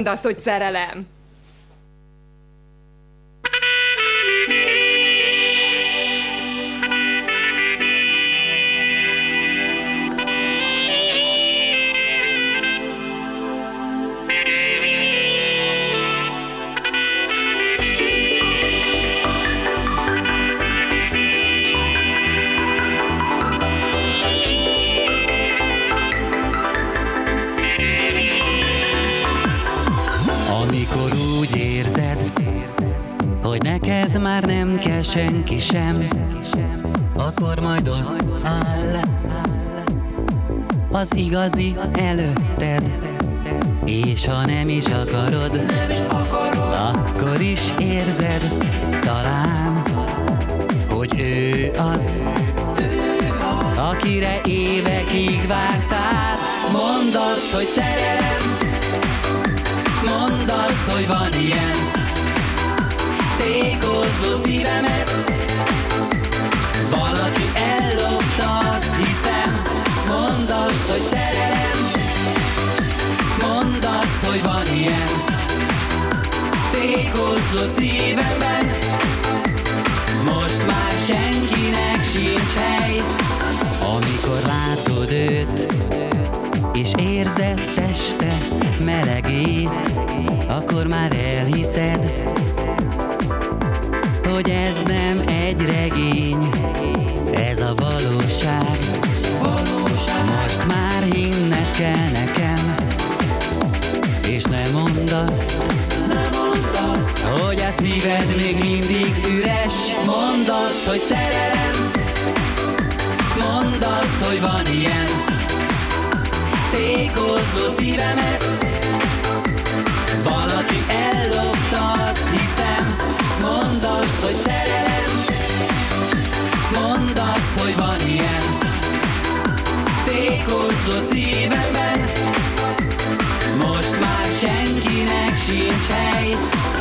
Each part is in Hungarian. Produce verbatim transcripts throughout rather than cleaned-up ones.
Mondd azt, hogy szerelem. Amikor úgy érzed, hogy neked már nem kell senki sem, akkor majd ott áll az igazi előtted, és ha nem is akarod, akkor is érzed talán, hogy ő az, akire évekig vártál. Mondd azt, hogy szerelem, mondd azt, hogy van ilyen, tékozló szívemet valaki ellopta, azt hiszem. Mondd azt, hogy szerelem, mondd azt, hogy van ilyen, tékozló szívemben most már senkinek sincs hely. Amikor látod őt, és érzed teste melegét, akkor már elhiszed, hogy ez nem egy regény, ez a valóság. Most már hinned kell nekem, és ne mondd azt, hogy a szíved még mindig üres. Mondd azt, hogy szerelem, mondd azt, hogy van ilyen, tékozló szívemet valaki ellopta, azt hiszem. Mondd azt, hogy szerelem, mondd azt, hogy van ilyen, tékozló szívemben most már senkinek sincs hely.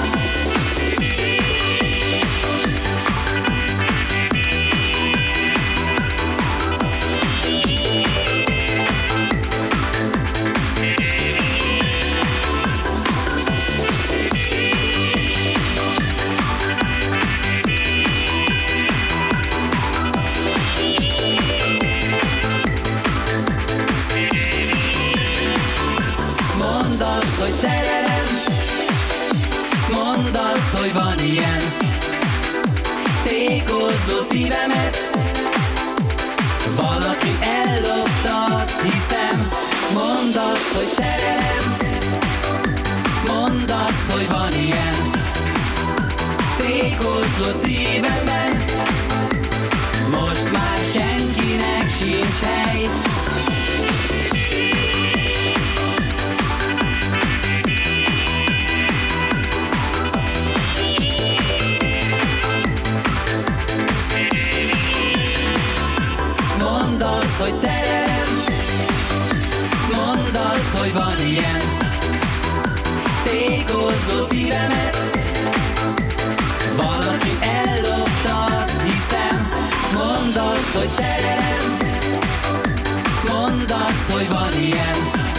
Hogy szerelem, mondd azt, hogy van ilyen, tékozló szívemet valaki ellopta, azt hiszem. Mondd azt, hogy szerelem, mondd azt, hogy van ilyen, tékozló szívemben most már senkinek sincs hely. Mondd azt, hogy szerelem, mondd azt, hogy van ilyen, tékozló szívemet valaki ellopta, azt hiszem. Mondd azt, hogy szerelem, mondd azt, hogy van ilyen,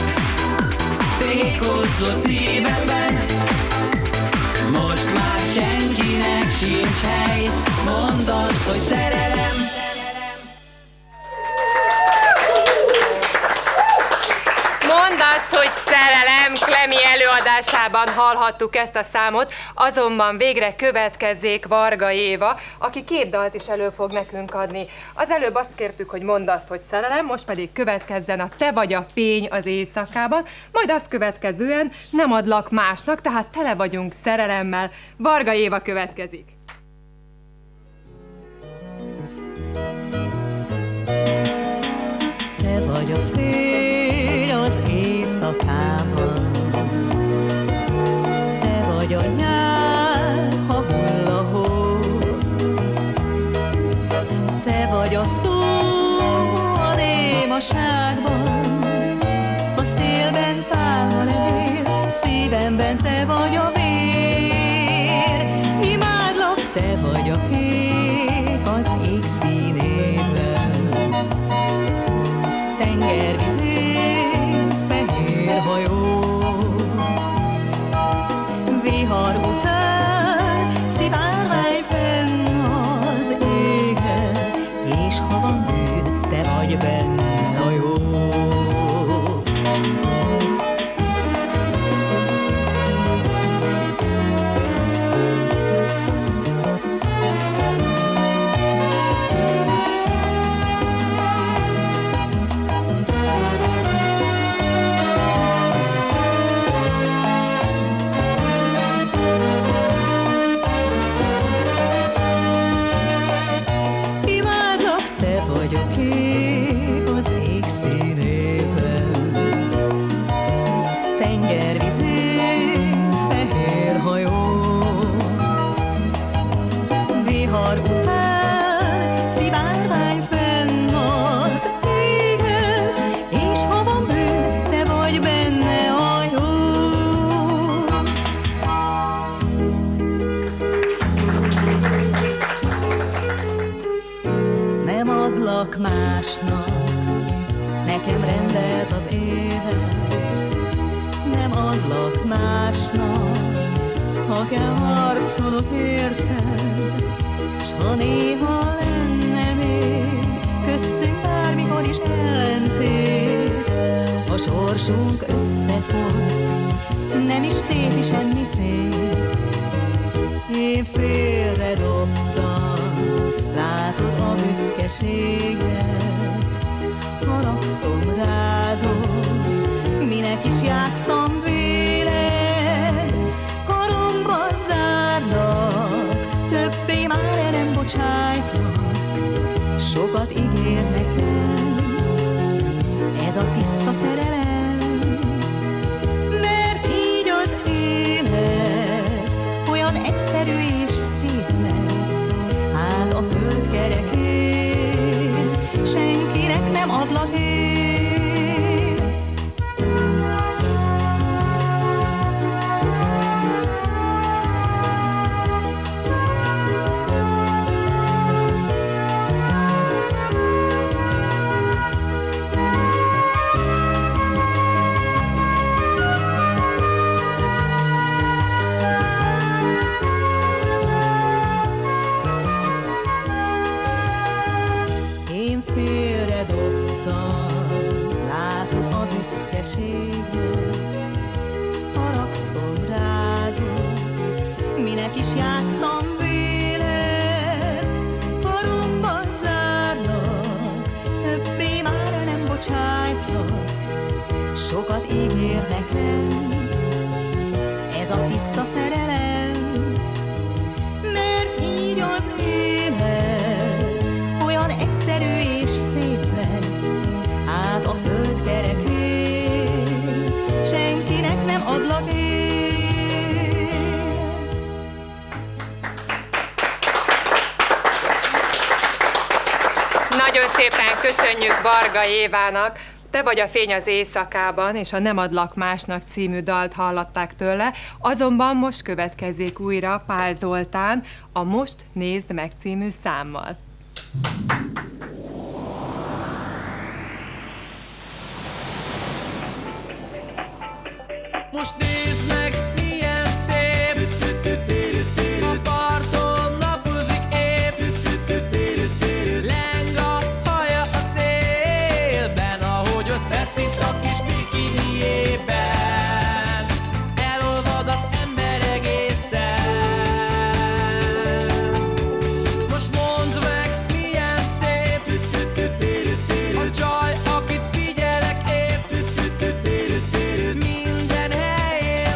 tékozló szívemben most már senkinek sincs hely. Mondd azt, hogy szerelem. Mondd azt, hogy szerelem, Klemi előadásában hallhattuk ezt a számot, azonban végre következzék Varga Éva, aki két dalt is elő fog nekünk adni. Az előbb azt kértük, hogy mondd azt, hogy szerelem, most pedig következzen a Te vagy a fény az éjszakában, majd azt következően Nem adlak másnak, tehát tele vagyunk szerelemmel. Varga Éva következik. Te vagy a fény az éjszakában, te vagy a nyár, ha hull a hó, te vagy a szó a némaságban, a szélben távol él, szívemben te vagy a vér. Imádlak, te vagy a kék az ég színében, tengervizén fehér hajó, másnak, nekem rendelt az élet. Nem adlak másnak, ha kell harcolok érted, s ha néha lenne még köztünk bármikor is ellentét, a sorsunk összefort, nem is tépi semmi szép. Én félredobtam, látod a büszkeséget, haragszom rád ott, minek is játszom véled. Karomba zárlak, többé már nem bocsájtlak, sokat ígér nekem ez a tiszta szerelem. Mert így az élet olyan egyszerű és szép lett, hát a föld kerekén senkinek nem adlak én. Haragszom rád, minek is játszom véled. Karomba zárlak, többé már nem bocsájtlak, sokat ígér nekem ez a tiszta szerelem. Mert így az élet olyan egyszerű és szép lett, hát a föld kerekén senkinek nem adlak én. Nagyon szépen köszönjük Varga Évának. Te vagy a fény az éjszakában, és a Nem adlak másnak című dalt hallották tőle, azonban most következik újra Pál Zoltán a Most nézd meg című számmal. Most nézd meg, milyen szép, a parton napozik épp, leng a haja a szélben, ahogy ott feszít a kis bikiniében, elolvad az ember egészen. Most mondd meg, milyen szép, a csaj, akit figyelek épp, minden helyén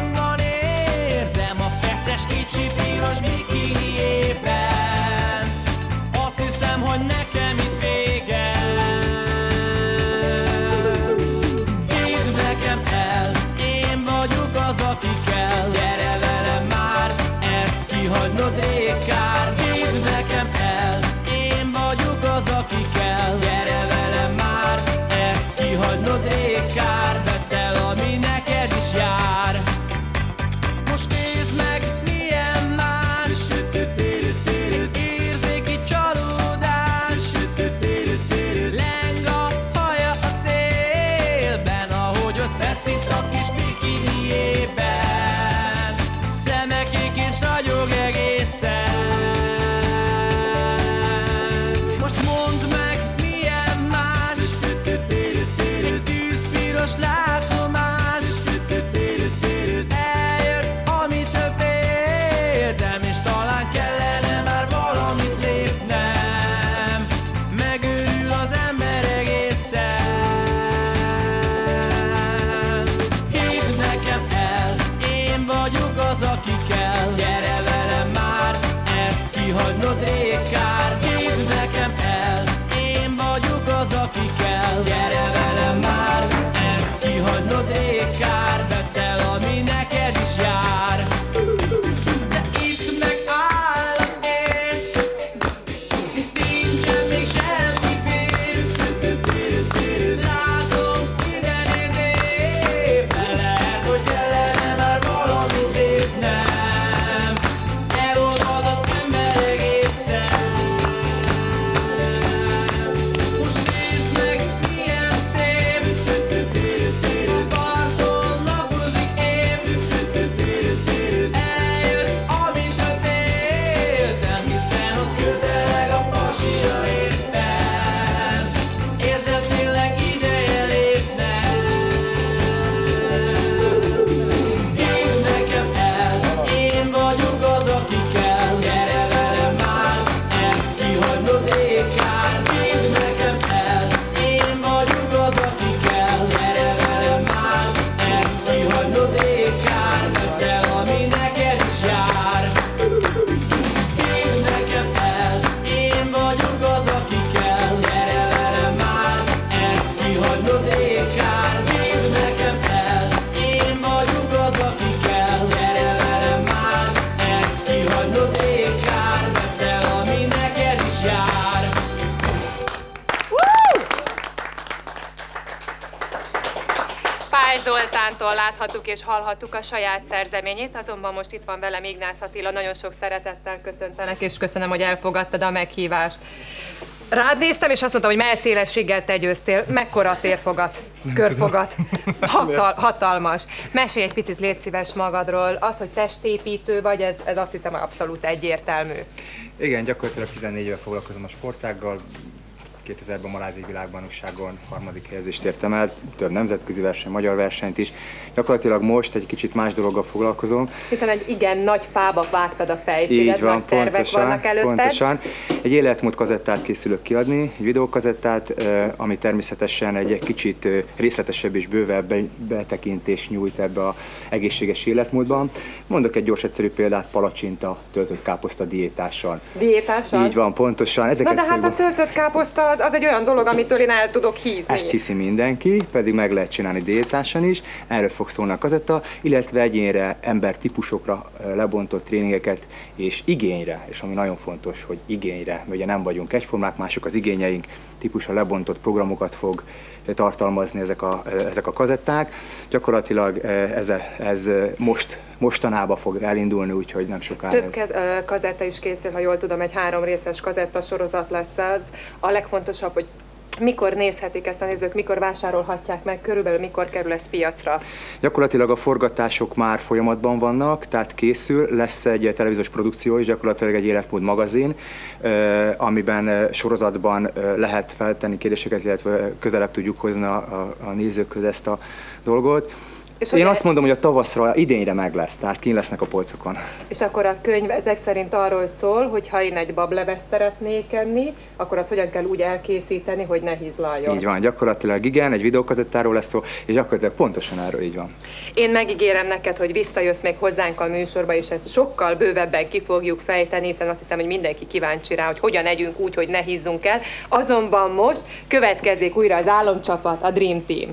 Istvántól láthattuk és hallhattuk a saját szerzeményét, azonban most itt van velem Ignác Attila, nagyon sok szeretettel köszöntelek, és köszönöm, hogy elfogadtad a meghívást. Rád néztem, és azt mondtam, hogy mellszélességgel te győztél. Mekkora térfogat, körfogat, Hatal, hatalmas. Mesélj egy picit, légy szíves magadról. Azt, hogy testépítő vagy, ez, ez azt hiszem abszolút egyértelmű. Igen, gyakorlatilag tizennégy éve foglalkozom a sportággal. kétezerben a malázii világbajnokságon harmadik helyezést értem el, több nemzetközi verseny, magyar versenyt is. Gyakorlatilag most egy kicsit más dologgal foglalkozom. Hiszen egy igen nagy fába vágtad a fejszélet, nagy tervek pontosan, vannak előtted. Pontosan. Egy életmód kazettát készülök kiadni, egy videókazettát, ami természetesen egy kicsit részletesebb és bővebb betekintést nyújt ebbe az egészséges életmódban. Mondok egy gyors, egyszerű példát, palacsinta, töltött káposzta diétással. Diétással? Így van, pontosan. Ezeket Na de hát fogom... a töltött káposzta az, az egy olyan dolog, amitől én el tudok hízni. Ezt hiszi mindenki, pedig meg lehet csinálni diétásan is. Erről fog szólni a kazetta, illetve egyénre, embertípusokra lebontott tréningeket és igényre, és ami nagyon fontos, hogy igényre, mert ugye nem vagyunk egyformák, mások az igényeink, típusra lebontott programokat fog tartalmazni ezek a, ezek a kazetták. Gyakorlatilag ez, ez most, mostanában fog elindulni, úgyhogy nem sokára. Több kez, kazetta is készül, ha jól tudom, egy három részes kazetta sorozat lesz ez. A legfontosabb, hogy mikor nézhetik ezt a nézők, mikor vásárolhatják meg, körülbelül mikor kerül ez piacra? Gyakorlatilag a forgatások már folyamatban vannak, tehát készül, lesz egy televíziós produkció is, gyakorlatilag egy életmód magazin, amiben sorozatban lehet feltenni kérdéseket, illetve közelebb tudjuk hozni a, a, a nézőkhöz ezt a dolgot. És Én azt mondom, hogy a tavaszra, idényre meg lesz, tehát kín lesznek a polcokon. És akkor a könyv ezek szerint arról szól, hogy ha én egy bablevest szeretnék enni, akkor azt hogyan kell úgy elkészíteni, hogy ne hízlaljon. Így van, gyakorlatilag igen, egy videókazettáról lesz szó, és gyakorlatilag pontosan erről így van. Én megígérem neked, hogy visszajössz még hozzánk a műsorba, és ezt sokkal bővebben ki fogjuk fejteni, hiszen azt hiszem, hogy mindenki kíváncsi rá, hogy hogyan együnk úgy, hogy ne hízzunk el. Azonban most következik újra az álomcsapat, a Dream Team.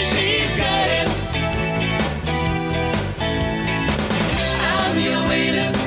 Wait a